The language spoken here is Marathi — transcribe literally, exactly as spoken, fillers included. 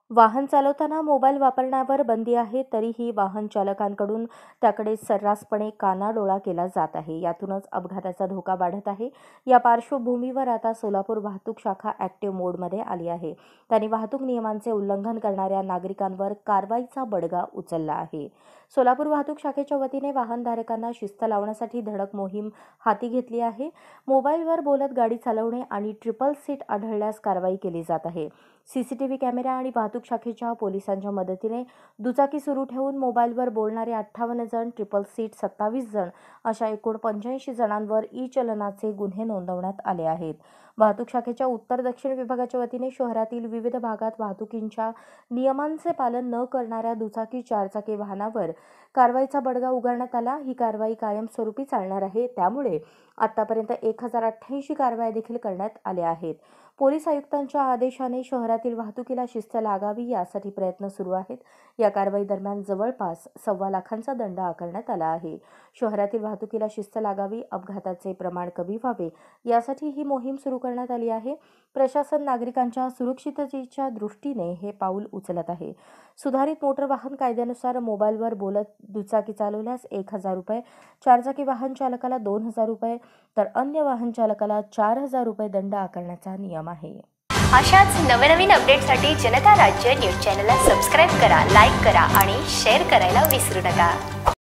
वाहन चालवताना मोबाईल वापरण्यावर बंदी आहे, तरीही वाहन चालकांकडून त्याकडे सर्रासपणे कानाडोळा केला जात आहे. यातूनच अपघाताचा धोका वाढत आहे. या पार्श्वभूमीवर आता सोलापूर वाहतूक शाखा ॲक्टिव्ह मोडमध्ये आली आहे. त्यांनी वाहतूक नियमांचे उल्लंघन करणाऱ्या नागरिकांवर कारवाईचा बडगा उचलला आहे. सोलापूर वाहतूक शाखेच्या वतीने वाहनधारकांना शिस्त लावण्यासाठी धडक मोहीम हाती घेतली आहे. मोबाईलवर बोलत गाडी चालवणे आणि ट्रिपल सीट आढळल्यास कारवाई केली जात आहे. सीसीटीव्ही कॅमेरा आणि वाहतूक शाखेच्या पोलिसांच्या मदतीने दुचाकी सुरू ठेवून मोबाईलवर बोलणारे अठ्ठावन्न जण, ट्रिपल सीट सत्तावीस जण अशा एकूण पंच्याऐंशी जणांवर ई चलनाचे गुन्हे नोंदवण्यात आले आहेत. वाहतूक शाखेच्या उत्तर दक्षिण विभागाच्या वतीने शहरातील विविध भागात वाहतुकीच्या नियमांचे पालन न करणाऱ्या दुचाकी चारचाकी वाहनावर कारवाईचा बडगा उगारण्यात आला. ही कारवाई कायमस्वरूपी चालणार आहे. त्यामुळे आतापर्यंत एक हजार अठ्ठ्याऐंशी कारवाया देखील करण्यात आल्या आहेत. पोलीस आयुक्तांच्या आदेशाने शहरातील वाहतुकीला शिस्त लागावी यासाठी प्रयत्न सुरू आहेत. या कारवाई दरम्यान जवळपास सव्वा लाखांचा दंड आकारण्यात आला आहे. शहरातील वाहतुकीला शिस्त लागावी, अपघाताचे प्रमाण कमी व्हावे यासाठी ही मोहीम सुरू करण्यात आली आहे. प्रशासन नागरिकांच्या सुरक्षिततेच्या दृष्टीने हे पाऊल उचलत आहे. सुधारित मोटर वाहन कायद्यानुसार मोबाईलवर बोलत दुचाकी चालवल्यास एक हजार रुपये, चारचाकी वाहन चालकाला दोन हजार रुपये तर अन्य वाहन चालकाला चार हजार रुपये दंड आकारण्याचा नियम आहे. अशाच नवनवीन अपडेटसाठी जनता राज्य न्यूज चॅनलला सबस्क्राईब करा, लाईक करा आणि शेअर करायला विसरू नका.